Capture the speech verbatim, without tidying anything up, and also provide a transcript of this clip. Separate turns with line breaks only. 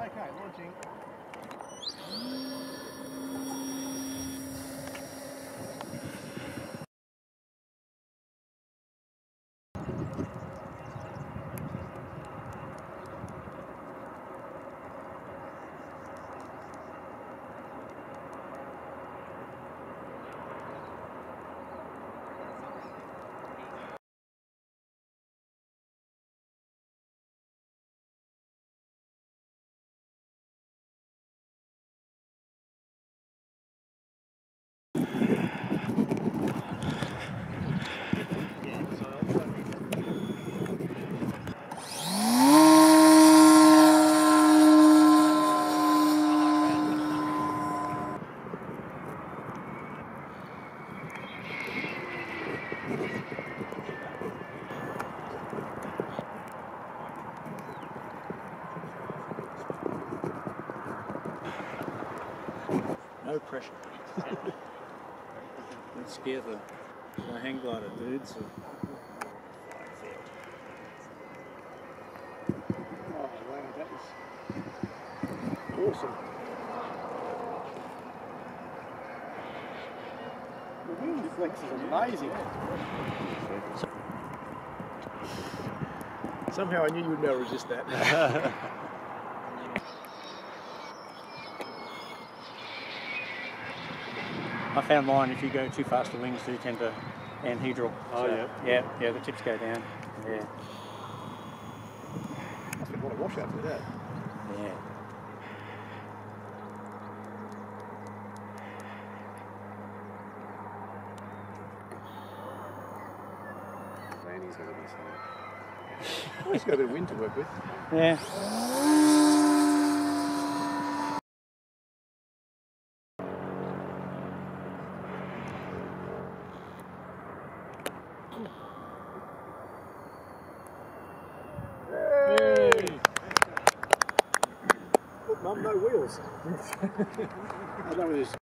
Okay, launching.
No pressure. Don't scare the, the hang glider dudes.
Oh wow, that is awesome. The wing flex is amazing. Somehow I knew you would be able to resist that.
I found mine, if you go too fast, the wings do tend to anhedral.
Oh,
so,
yeah.
Yeah, yeah, the tips go down. Yeah.
Must be a lot of washout with that.
Yeah.
Landing's going to be something. Well, he's got a bit of wind to work with.
Yeah.
Look, Mum, no wheels. I don't know whether